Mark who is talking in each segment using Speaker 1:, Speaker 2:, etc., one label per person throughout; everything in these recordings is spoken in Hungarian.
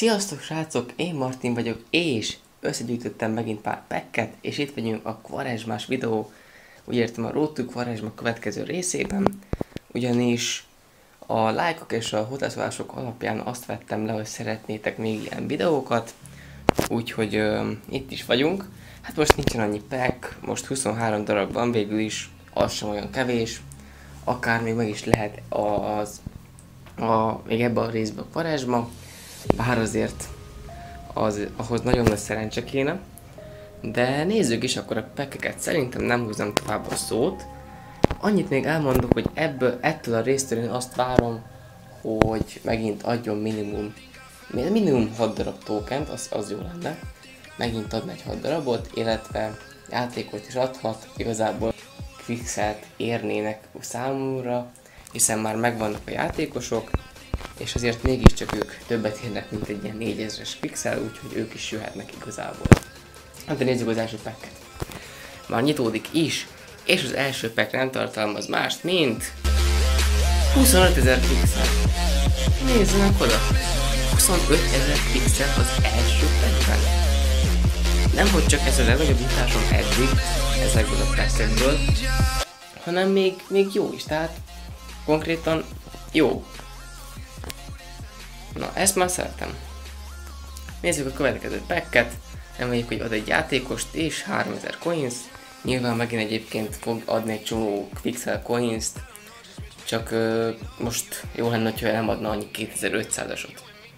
Speaker 1: Sziasztok srácok, én Martin vagyok, és összegyűjtöttem megint pár packet, és itt vagyunk a kvarezsmás videó, úgy értem a Road to Kvarezsma következő részében, ugyanis a lájkok és a hozzászólások alapján azt vettem le, hogy szeretnétek még ilyen videókat, úgyhogy itt is vagyunk. Hát most nincsen annyi pack, most 23 darab van végül is, az sem olyan kevés, akár még meg is lehet még ebben a részben a kvarezsma, bár azért ahhoz nagyon nagy szerencse kéne. De nézzük is akkor a packeket, szerintem nem húzom tovább a szót. Annyit még elmondok, hogy ettől a résztől én azt várom, hogy megint adjon minimum 6 darab tokent, az jó lenne. Megint adna egy 6 darabot, illetve játékot is adhat, igazából quickset érnének számomra, hiszen már megvannak a játékosok, és azért mégiscsak ők többet érnek, mint egy ilyen 4000-es pixel, úgyhogy ők is jöhetnek igazából. Hát de nézzük az első packet. Már nyitódik is, és az első pack nem tartalmaz mást, mint 25 000 pixel. Nézzenek oda! 25 000 pixel az első packben. Nem hogy csak ez a legnagyobb nyitásom eddig, ezekből a packekből, hanem még jó is, tehát konkrétan jó. Na, ezt már szeretem. Nézzük a következő packet. Reméljük, hogy ad egy játékost és 3000 coins. Nyilván megint egyébként fog adni egy csomó pixel coins-t. Csak most jó lenne, hogyha nem adna annyi 2500-asot.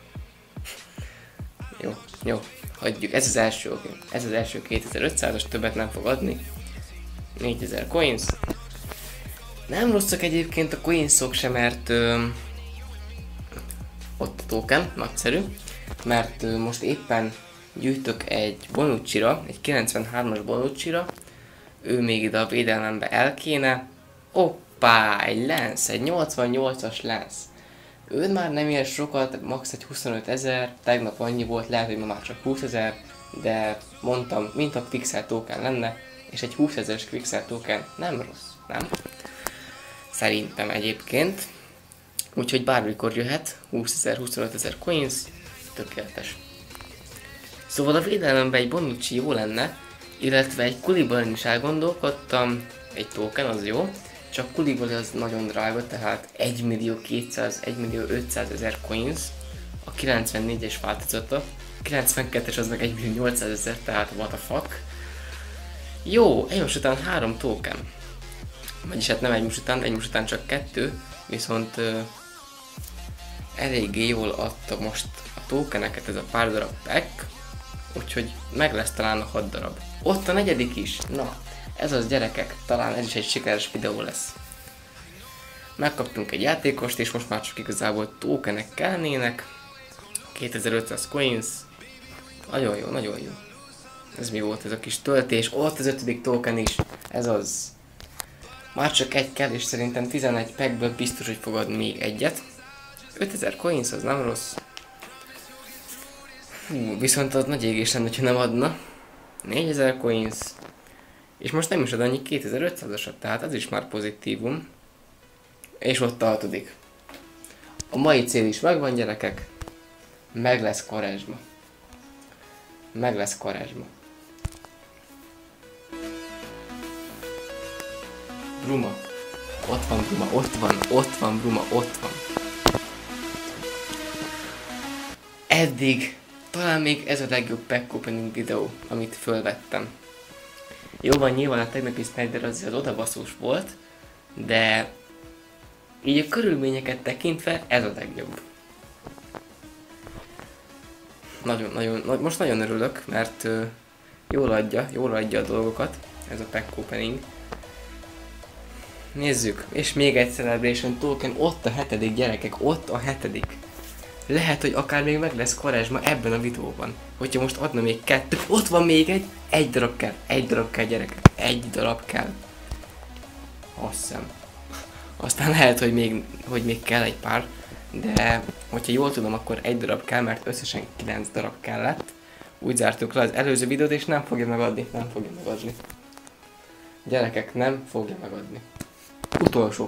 Speaker 1: Jó, hagyjuk. Ez az első, oké. Ez az első 2500-as, többet nem fog adni. 4000 coins. Nem rosszak egyébként a coinsok sem, mert ott a token, nagyszerű, mert most éppen gyűjtök egy Bonucci-ra, egy 93-as Bonucci-ra, ő még ide a védelembe el kéne. Hoppá, egy Lance, egy 88-as Lance. Ő már nem ér sokat, max. Egy 25 000, tegnap annyi volt, lehet, hogy ma már csak 20 000, de mondtam, mint a Pixel token lenne, és egy 20 000-es Pixel token nem rossz, nem? Szerintem egyébként. Úgyhogy bármikor jöhet, 20 000, 25 000 coins, tökéletes. Szóval a védelemben egy Bonucci jó lenne, illetve egy Koulibalin is elgondolkodtam, egy token az jó, csak Koulibaly az nagyon drága, tehát 1.200.000-1.500.000 coins, a 94-es változata, 92-es az meg 1.800.000, tehát what the fuck. Jó, egymás után 3 token, vagyis hát nem egymás után csak 2, viszont eléggé jól adta most a tokeneket ez a pár darab pack, úgyhogy meg lesz talán a 6 darab. Ott a negyedik is, na, ez az gyerekek, talán ez is egy sikeres videó lesz. Megkaptunk egy játékost, és most már csak igazából tokenek kellnének. 2500 coins, nagyon jó, nagyon jó. Ez mi volt ez a kis töltés, ott az 5. token is, ez az. Már csak egy kell, és szerintem 11 packből biztos, hogy fog adni még egyet. 5000 coins az nem rossz. Hú, viszont az nagy égés lenne, hogyha nem adna. 4000 coins. És most nem is ad annyi 2500-asat, tehát az is már pozitívum. És ott a 6. A mai cél is megvan, gyerekek. Meg lesz kvarezsma. Meg lesz kvarezsma. Bruma. Ott van Bruma, ott van Bruma, ott van. Eddig talán még ez a legjobb pack opening videó, amit fölvettem. Jó van, nyilván a tegnapi Snyder az odabaszós volt, de így a körülményeket tekintve ez a legjobb. Most nagyon örülök, mert jól adja a dolgokat ez a pack opening. Nézzük, és még egy Celebration token, ott a 7. gyerekek, ott a 7. Lehet, hogy akár még meg lesz kvarezsma ebben a videóban. Hogyha most adna még 2, ott van még egy darab kell, gyerekek, egy darab kell. Azt hiszem. Aztán lehet, hogy még kell egy pár, de hogyha jól tudom, akkor egy darab kell, mert összesen 9 darab kellett. Úgy zártuk le az előző videót, és nem fogja megadni, Gyerekek, nem fogja megadni. Utolsó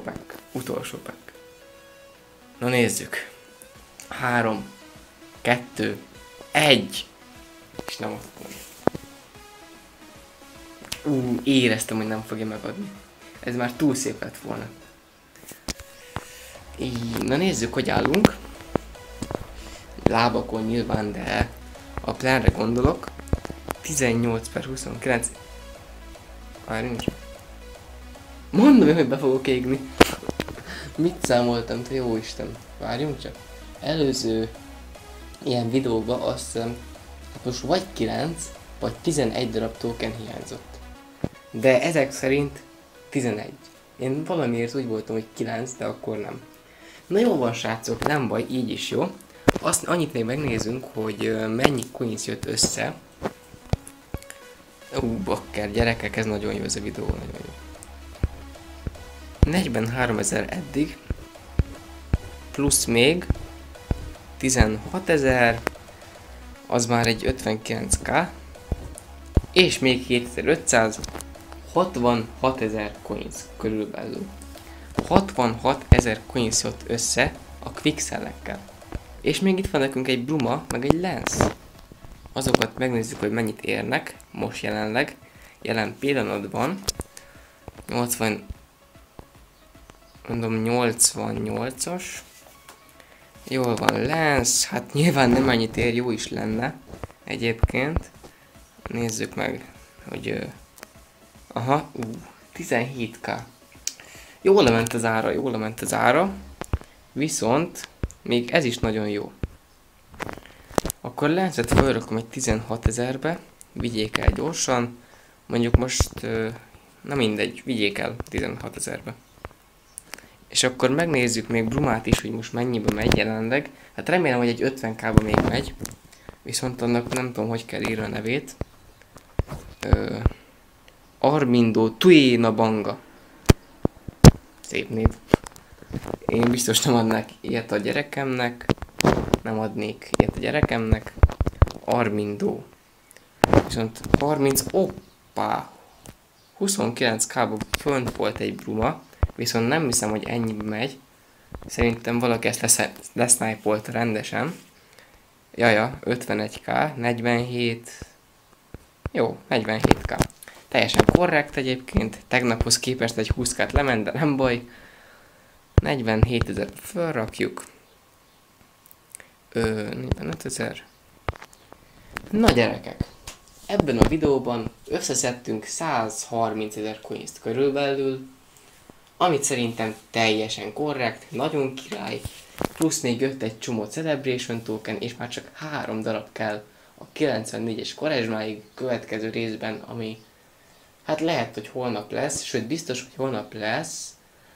Speaker 1: pack. Na nézzük. 3, 2, Egy! És nem adtam meg. Éreztem, hogy nem fogja megadni. Ez már túl szép lett volna. Így, na nézzük, hogy állunk. Lábakon nyilván, de a plánre gondolok. 18/29. Várjunk. Mondom, hogy be fogok égni. Mit számoltam, te jó Isten? Várjunk csak. Előző ilyen videóban azt hiszem, hát most vagy 9, vagy 11 darab token hiányzott. De ezek szerint 11. Én valamiért úgy voltam, hogy 9, de akkor nem. Na jó van srácok, nem baj, így is jó. Azt annyit még megnézzünk, hogy mennyi coins jött össze. Bakker, gyerekek, ez nagyon jó ez a videó, nagyon jó. 43 000 eddig, plusz még 16 000, az már egy 59k, és még 7500, 66 000 coins körülbelül. 66 000 coins jött össze a quicksell-ekkel. És még itt van nekünk egy Bruma, meg egy Lance. Azokat megnézzük, hogy mennyit érnek, most jelenleg, jelen pillanatban. 88-as. Jól van, Lance, hát nyilván nem annyit ér, jó is lenne egyébként. Nézzük meg, hogy... aha, 17k. Jól lement az ára, viszont még ez is nagyon jó. Akkor Lance-et felrakom egy 16 000-be, vigyék el gyorsan, mondjuk most, na mindegy, vigyék el 16 000-be. És akkor megnézzük még Brumát is, hogy most mennyibe megy jelenleg. Hát remélem, hogy egy 50k-ba még megy, viszont annak nem tudom, hogy kell írni a nevét. Armindo Tuena Banga. Szép név. Én biztos nem adnák ilyet a gyerekemnek. Nem adnék ilyet a gyerekemnek. Armindo. Viszont 30, oppá! 29k-ba fönt volt egy Bruma, viszont nem hiszem, hogy ennyibe megy. Szerintem valaki ezt lesznájpolta rendesen. Jaja, 51k, 47... Jó, 47k. Teljesen korrekt egyébként, tegnaphoz képest egy 20k-t lement, de nem baj. 47 000 felrakjuk. 45 000. Na gyerekek, ebben a videóban összeszedtünk 130 000 coins-t körülbelül, amit szerintem teljesen korrekt, nagyon király, plusz még jött egy csomó Celebration token, és már csak 3 darab kell a 94-es Quaresmáig következő részben, ami hát lehet, hogy holnap lesz, sőt biztos, hogy holnap lesz,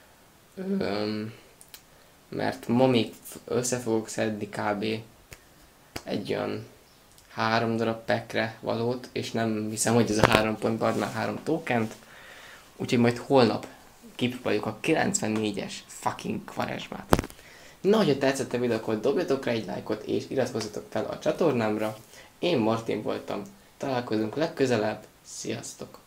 Speaker 1: mert ma még össze fogok szedni kb. Egy olyan 3 darab packre valót, és nem hiszem, hogy ez a 3 pontban adná 3 tokent, úgyhogy majd holnap kipróbáljuk a 94-es fucking Quaresmát. Na, hogyha tetszett a videó, akkor dobjatok rá egy lájkot, és iratkozzatok fel a csatornámra. Én Martin voltam, találkozunk legközelebb, sziasztok!